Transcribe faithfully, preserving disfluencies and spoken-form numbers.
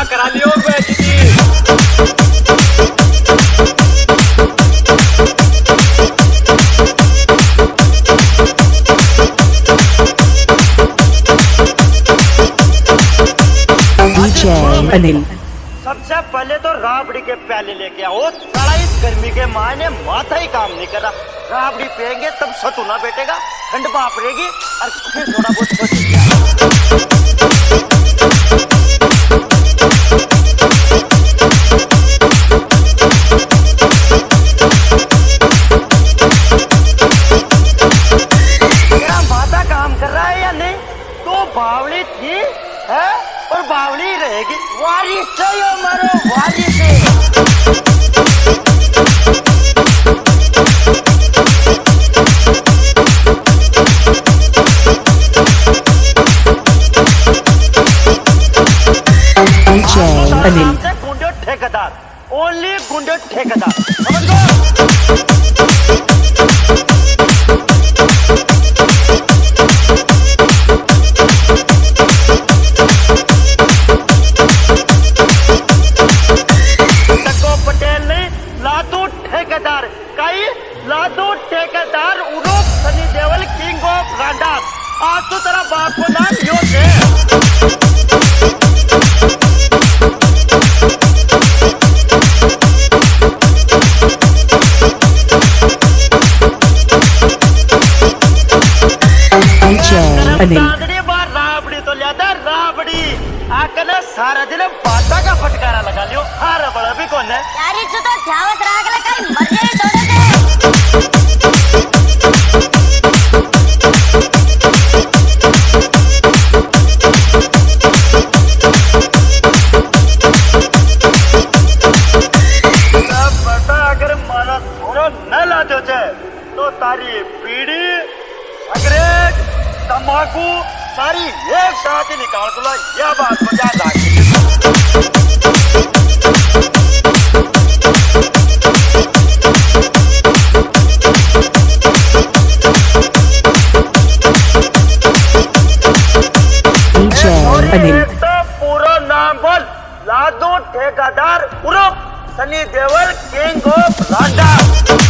पूरा करा लियो बेटी। अनिल सबसे पहले तो राबड़ी के प्याले लेके आओ। साला इस गर्मी के मायने माथा ही काम नहीं कर रहा। राबड़ी पियेंगे तब सतुना बैठेगा, ठंड बाप रहेगी और फिर थोड़ा बहुत बचेगा। मेरा माथा काम कर रहा है या नहीं? तो बावली थी है और बावली रहेगी। वारी से यो मरो, वारी से। अनिल गुंडे ठेकेदार, ओनली गुंडे ठेकेदार, समझ गए? लादू ठेकेदार कई लादू ठेकेदार उर्फ सनी देओल किंग ऑफ रांडा। आज तो तेरा बाप को नाम यो थे। अनिल बार राबड़ी तो लिया राबड़ी आकर सारा दिन बाता का फटकारा लगा लियो। हार बड़ा भी कौन है यारी जो तो ध्यावत राग लगा मर जाए थोड़े से। बता अगर मारा थोड़ा न ला दो तो तारी बीड़ी सिगरेट तंबाकू सारी एक साथ ही निकाल दूंगा। यह बात को याद रखिए। अनिल तो पूरा नाम बोल। लादू ठेकेदार उर्फ सनी देओल किंग ऑफ रांडा।